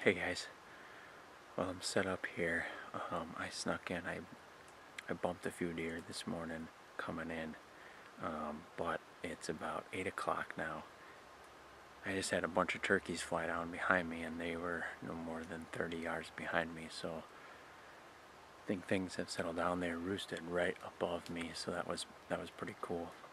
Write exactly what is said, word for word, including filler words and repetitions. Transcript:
Hey guys, well I'm set up here. Um, I snuck in. I I bumped a few deer this morning coming in, um, but it's about eight o'clock now. I just had a bunch of turkeys fly down behind me, and they were no more than thirty yards behind me. So I think things have settled down. They roosted right above me, so that was that was pretty cool.